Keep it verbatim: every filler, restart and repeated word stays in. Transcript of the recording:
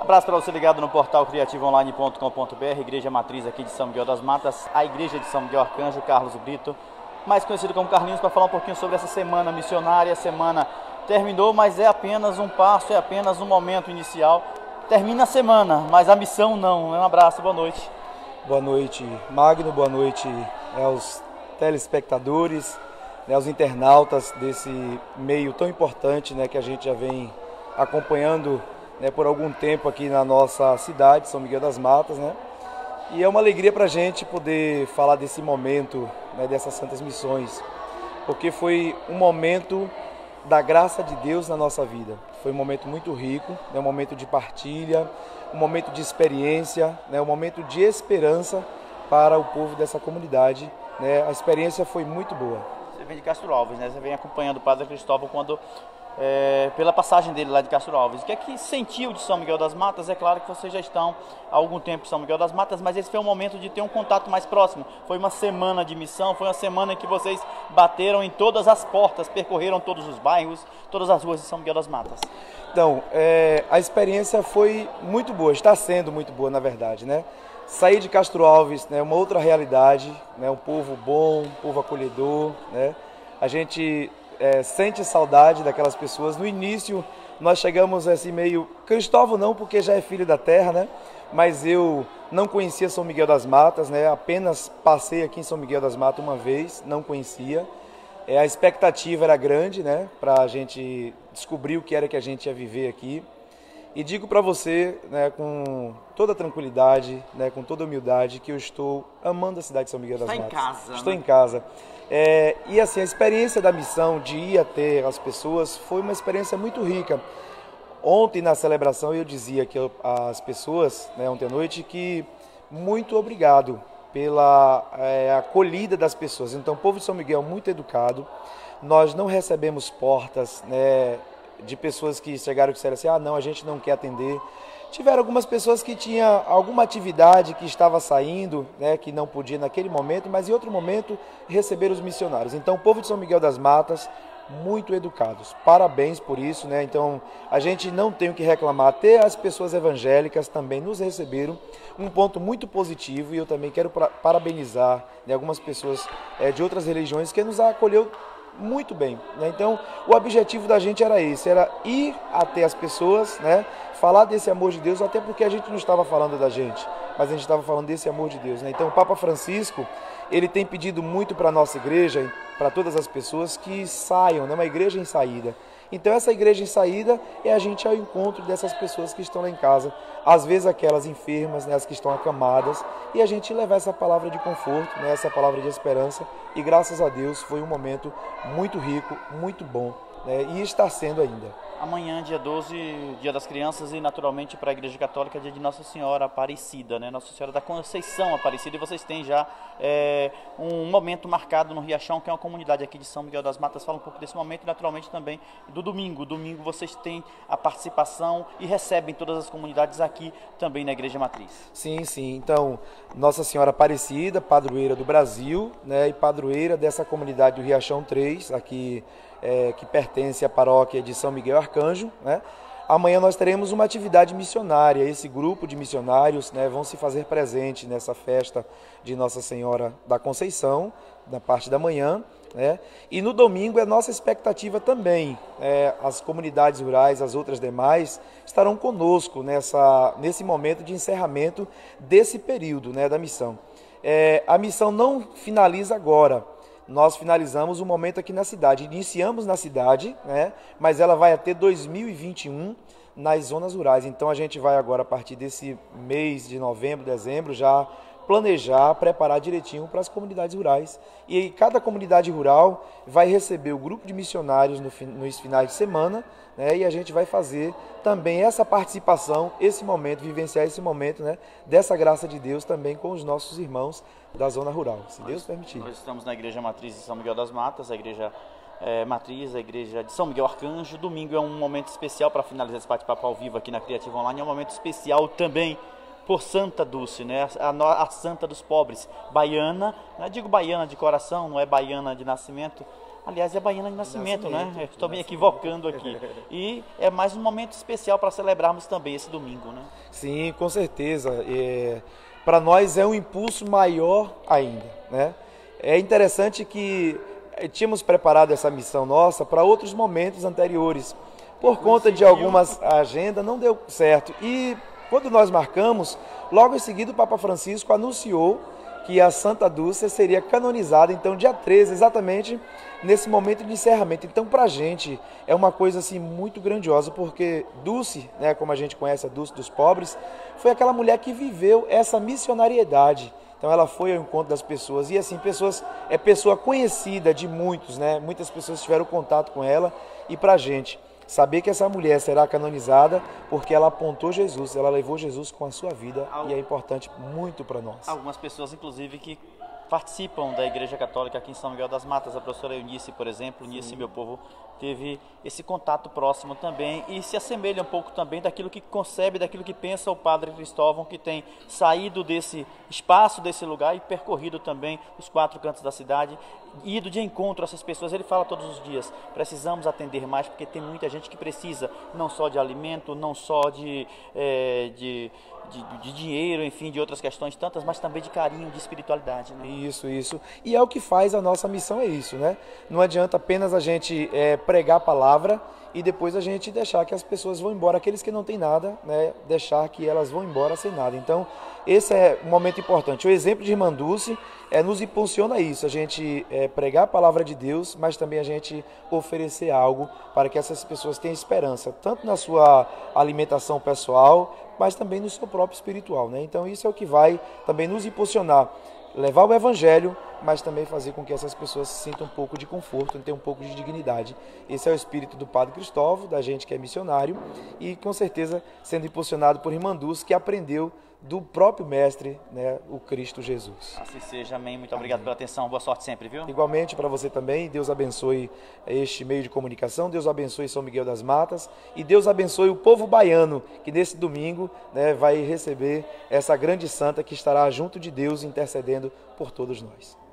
abraço para você ligado no portal criativo online ponto com ponto br, Igreja Matriz aqui de São Miguel das Matas, a Igreja de São Miguel Arcanjo, Carlos Brito, mais conhecido como Carlinhos, para falar um pouquinho sobre essa semana missionária. A semana terminou, mas é apenas um passo, é apenas um momento inicial. Termina a semana, mas a missão não. Um abraço, boa noite. Boa noite, Magno, boa noite aos telespectadores, né, aos internautas desse meio tão importante, né, que a gente já vem acompanhando, né, por algum tempo aqui na nossa cidade, São Miguel das Matas, né? E é uma alegria para a gente poder falar desse momento, né, dessas santas missões, porque foi um momento da graça de Deus na nossa vida. Foi um momento muito rico, né, um momento de partilha, um momento de experiência, né, um momento de esperança para o povo dessa comunidade, né? A experiência foi muito boa. Você vem de Castro Alves, né? Você vem acompanhando o Padre Cristóvão quando, é, pela passagem dele lá de Castro Alves. O que é que sentiu de São Miguel das Matas? É claro que vocês já estão há algum tempo em São Miguel das Matas, mas esse foi um momento de ter um contato mais próximo. Foi uma semana de missão, foi uma semana em que vocês bateram em todas as portas, percorreram todos os bairros, todas as ruas de São Miguel das Matas. Então, é, a experiência foi muito boa, está sendo muito boa, na verdade, né? Sair de Castro Alves, né, uma outra realidade, né, um povo bom, um povo acolhedor, né? A gente é, sente saudade daquelas pessoas. No início, nós chegamos assim meio... Cristóvão não, porque já é filho da terra, né? Mas eu não conhecia São Miguel das Matas, né? Apenas passei aqui em São Miguel das Matas uma vez, não conhecia. É, a expectativa era grande, né, para a gente descobrir o que era que a gente ia viver aqui. E digo para você, né, com toda tranquilidade, né, com toda humildade, que eu estou amando a cidade de São Miguel das Matas. Está em casa. Estou né? em casa. É, e assim, a experiência da missão de ir até as pessoas foi uma experiência muito rica. Ontem na celebração eu dizia que eu, às pessoas, né, ontem à noite, que muito obrigado pela é, acolhida das pessoas. Então, o povo de São Miguel é muito educado. Nós não recebemos portas, né, de pessoas que chegaram e disseram assim, ah, não, a gente não quer atender. Tiveram algumas pessoas que tinham alguma atividade que estava saindo, né, que não podia naquele momento, mas em outro momento receberam os missionários. Então, o povo de São Miguel das Matas, muito educados. Parabéns por isso, né? Então, a gente não tem o que reclamar. Até as pessoas evangélicas também nos receberam. Um ponto muito positivo, e eu também quero parabenizar, né, algumas pessoas é, de outras religiões que nos acolheu muito bem, né? Então, o objetivo da gente era esse, era ir até as pessoas, né? Falar desse amor de Deus, até porque a gente não estava falando da gente, mas a gente estava falando desse amor de Deus, né? Então, o Papa Francisco, ele tem pedido muito para a nossa igreja, para todas as pessoas que saiam, né? Uma igreja em saída. Então, essa igreja em saída é a gente ao encontro dessas pessoas que estão lá em casa, às vezes aquelas enfermas, né, as que estão acamadas, e a gente levar essa palavra de conforto, né, essa palavra de esperança, e graças a Deus foi um momento muito rico, muito bom, né, e está sendo ainda. Amanhã, dia doze, dia das crianças, e naturalmente para a Igreja Católica, dia de Nossa Senhora Aparecida, né? Nossa Senhora da Conceição Aparecida, e vocês têm já é, um momento marcado no Riachão, que é uma comunidade aqui de São Miguel das Matas. Fala um pouco desse momento e naturalmente também do domingo. Domingo vocês têm a participação e recebem todas as comunidades aqui também na Igreja Matriz. Sim, sim. Então, Nossa Senhora Aparecida, padroeira do Brasil, né, e padroeira dessa comunidade do Riachão três, aqui É, que pertence à paróquia de São Miguel Arcanjo, né? Amanhã nós teremos uma atividade missionária. Esse grupo de missionários, né, vão se fazer presente nessa festa de Nossa Senhora da Conceição, na parte da manhã, né? E no domingo é nossa expectativa também. É, as comunidades rurais, as outras demais, estarão conosco nessa, nesse momento de encerramento desse período, né, da missão. É, a missão não finaliza agora. Nós finalizamos o momento aqui na cidade, iniciamos na cidade, né, mas ela vai até dois mil e vinte e um nas zonas rurais. Então a gente vai agora, a partir desse mês de novembro, dezembro, já planejar, preparar direitinho para as comunidades rurais. E aí, cada comunidade rural vai receber o grupo de missionários no, nos finais de semana, né, e a gente vai fazer também essa participação, esse momento, vivenciar esse momento, né, dessa graça de Deus também com os nossos irmãos da zona rural, se Deus permitir. Nós estamos na Igreja Matriz de São Miguel das Matas, a Igreja é, Matriz, a Igreja de São Miguel Arcanjo. Domingo é um momento especial para finalizar esse bate-papo ao vivo aqui na Criativa Online, é um momento especial também por Santa Dulce, né? a, a santa dos pobres, baiana, não digo baiana de coração, não é baiana de nascimento, Aliás, é Baiana de Nascimento, Nascimento né? Estou me equivocando aqui. E é mais um momento especial para celebrarmos também esse domingo, né? Sim, com certeza. É, para nós é um impulso maior ainda, né? É interessante que tínhamos preparado essa missão nossa para outros momentos anteriores. Por conta de algumas agendas, não deu certo. E quando nós marcamos, logo em seguida o Papa Francisco anunciou que a Santa Dulce seria canonizada, então dia treze, exatamente nesse momento de encerramento. Então para a gente é uma coisa assim muito grandiosa, porque Dulce, né, como a gente conhece a Dulce dos pobres, foi aquela mulher que viveu essa missionariedade. Então ela foi ao encontro das pessoas, e assim, pessoas, é pessoa conhecida de muitos, né? Muitas pessoas tiveram contato com ela, e para a gente saber que essa mulher será canonizada porque ela apontou Jesus, ela levou Jesus com a sua vida, e é importante muito para nós. Algumas pessoas, inclusive, que participam da Igreja Católica aqui em São Miguel das Matas, a professora Eunice, por exemplo, Eunice, meu povo, teve esse contato próximo também e se assemelha um pouco também daquilo que concebe, daquilo que pensa o Padre Cristóvão, que tem saído desse espaço, desse lugar e percorrido também os quatro cantos da cidade, ido de encontro a essas pessoas. Ele fala todos os dias, precisamos atender mais porque tem muita gente que precisa não só de alimento, não só de, é, de, de, de dinheiro, enfim, de outras questões tantas, mas também de carinho, de espiritualidade, né? Isso, isso. E é o que faz a nossa missão, é isso, né? Não adianta apenas a gente é, pregar a palavra e depois a gente deixar que as pessoas vão embora, aqueles que não têm nada, né? Deixar que elas vão embora sem nada. Então, esse é um momento importante. O exemplo de Irmã Dulce é, nos impulsiona a isso, a gente é, pregar a palavra de Deus, mas também a gente oferecer algo para que essas pessoas tenham esperança, tanto na sua alimentação pessoal, mas também no seu próprio espiritual, né? Então isso é o que vai também nos impulsionar, levar o Evangelho, mas também fazer com que essas pessoas se sintam um pouco de conforto, tenham um pouco de dignidade. Esse é o espírito do Padre Cristóvão, da gente que é missionário, e com certeza sendo impulsionado por Irmã Dulce, que aprendeu do próprio Mestre, né, o Cristo Jesus. Assim seja, amém. Muito obrigado amém. Pela atenção, boa sorte sempre, viu? Igualmente para você também, Deus abençoe este meio de comunicação, Deus abençoe São Miguel das Matas e Deus abençoe o povo baiano, que nesse domingo, né, vai receber essa grande santa que estará junto de Deus intercedendo por todos nós.